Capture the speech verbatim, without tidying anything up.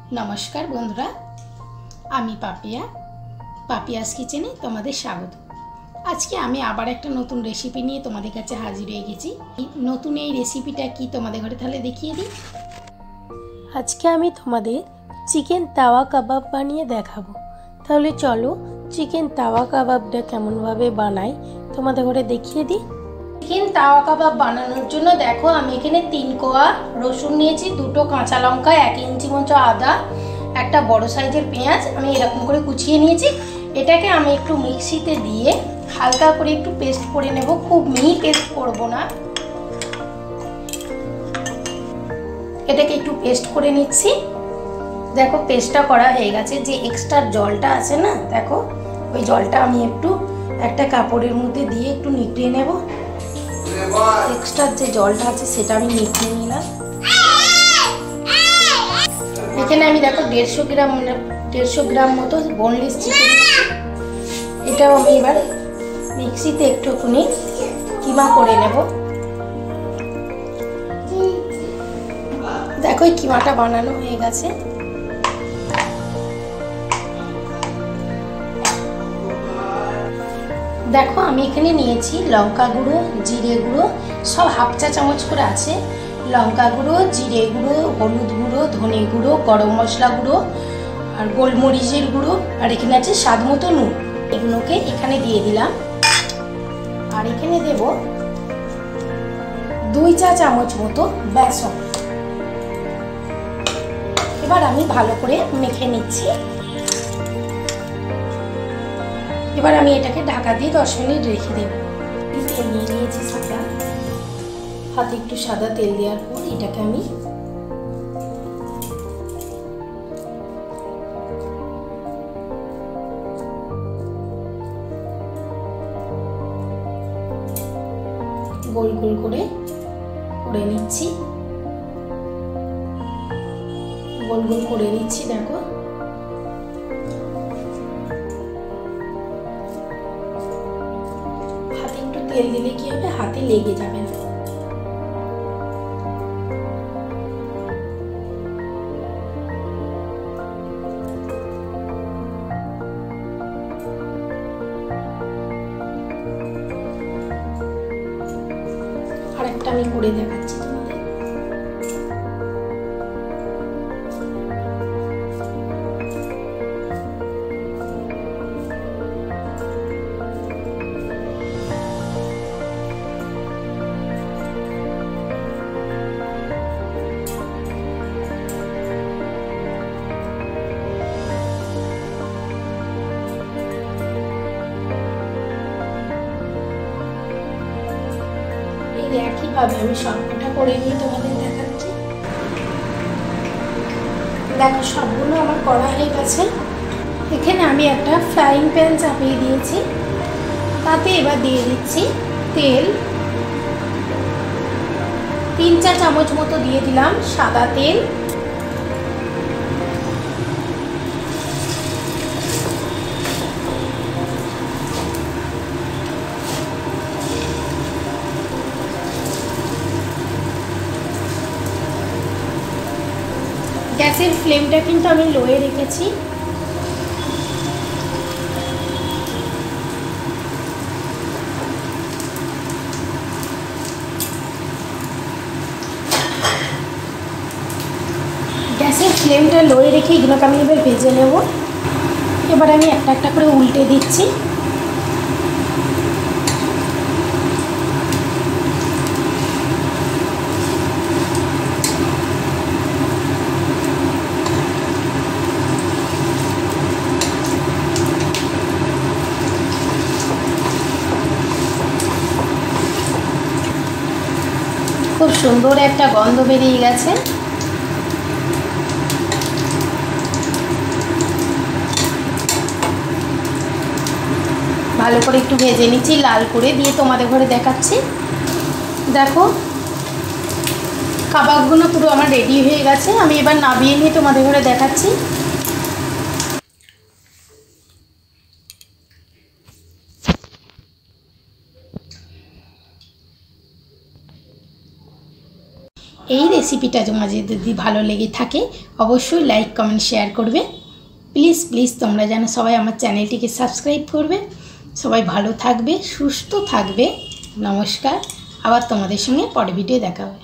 नमस्कार बंधुरा आमी पापिया पापियास किचेने तुम्हारे स्वागत। आज के आमी आबार एक नतून रेसिपि निये तुम्हारे काछे हाजिर हये गेছি। नतून এই রেসিপিটা কি তোমাদের ঘরে তাহলে দেখিয়ে দিই। আজকে আমি তোমাদের চিকেন তাওয়া কাবাব বানিয়ে দেখাবো। তাহলে চলো চিকেন তাওয়া কাবাবটা কেমন ভাবে বানাই তোমাদের ঘরে দেখিয়ে দিই। চিকেন তাওয়া কাবাব বানানোর জন্য দেখো আমি এখানে তিন কোয়া রসুন নিয়েছি, দুটো কাঁচা লঙ্কা, এক ইঞ্চি মতো আদা, একটা বড় সাইজের পেঁয়াজ আমি এরকম করে কুচিয়ে নিয়েছি। এটাকে আমি একটু মিক্সিতে দিয়ে হালকা করে একটু পেস্ট করে নেব, খুব মিহি পেস্ট করব না। এটাকে একটু পেস্ট করে নিচ্ছি। দেখো পেস্টটা করা হয়ে গেছে। যে এক্সট্রা জলটা আছে না, দেখো ওই জলটা আমি একটু একটা কাপড়ের মধ্যে দিয়ে একটু নিগড়িয়ে নেব। এক্সট্রা যে জলটা আছে সেটা আমি নিগড়িয়ে নিলাম। এখানে আমি দেখো দেড়শো গ্রাম দেড়শো গ্রাম মতো বোনলেস চিকেন, এটাও আমি এবার মিক্সিতে একটুখানি কিমা করে নেব। দেখো এই কিমাটা বানানো হয়ে গেছে। দেখো আমি এখানে নিয়েছি লঙ্কা গুঁড়ো, জিরে গুঁড়ো, সব হাফ চা চামচ করে আছে। লঙ্কা গুঁড়ো, জিরে গুঁড়ো, হলুদ গুঁড়ো, ধনে গুঁড়ো, গরম মশলা গুঁড়ো আর গোলমরিচের গুঁড়ো, আর এখানে আছে স্বাদ মতো নুন। এগুলোকে এখানে দিয়ে দিলাম। আর এখানে দেব দুই চা চামচ মতো বেসন। এবার আমি ভালো করে মেখে নিচ্ছি। এবার আমি এটাকে ঢাকা দিয়ে দশ মিনিট রেখে দেব। তেল নিয়ে নিয়েছি সাদা, হাতে একটু সাদা তেল দেওয়ার পর এটাকে আমি গোল গোল করে করে নিচ্ছি। গোল গোল করে নিচ্ছি। দেখো হাতে একটু তেল দিলে কি হবে, হাতে লেগে যাবে না। আরেকটা আমি করে দেখাচ্ছি তোমাদের। একইভাবে আমি সবকটা করে নিয়ে তোমাদের দেখাচ্ছি। দেখো সবগুলো আমার করা হয়ে গেছে। এখানে আমি একটা ফ্রাইং প্যান চাপিয়ে দিয়েছি, তাতে এবার দিয়ে দিচ্ছি তেল। তিন চা চামচ মতো দিয়ে দিলাম সাদা তেল। গ্যাসের ফ্লেমটা কিন্তু আমি লোয়ে রেখেছি। গ্যাসের ফ্লেমটা লোয়ে রেখে এগুলোকে আমি এবার ভেজে নেব। এবার আমি একটা একটা করে উল্টে দিচ্ছি। খুব সুন্দর একটা গন্ধ বেরিয়ে গেছে। ভালো করে একটু ভেজে নিচ্ছি লাল করে, দিয়ে তোমাদের ঘরে দেখাচ্ছি। দেখো কাবাবগুলো পুরো আমার রেডি হয়ে গেছে। আমি এবার নামিয়ে নিয়ে তোমাদের ঘরে দেখাচ্ছি। এই রেসিপিটা তোমাদের যদি ভালো লেগে থাকে অবশ্যই লাইক কমেন্ট শেয়ার করবে। প্লিজ প্লিজ তোমরা যেন সবাই আমার চ্যানেলটিকে সাবস্ক্রাইব করবে। সবাই ভালো থাকবে, সুস্থ থাকবে। নমস্কার, আবার তোমাদের সঙ্গে পরে ভিডিও দেখা হবে।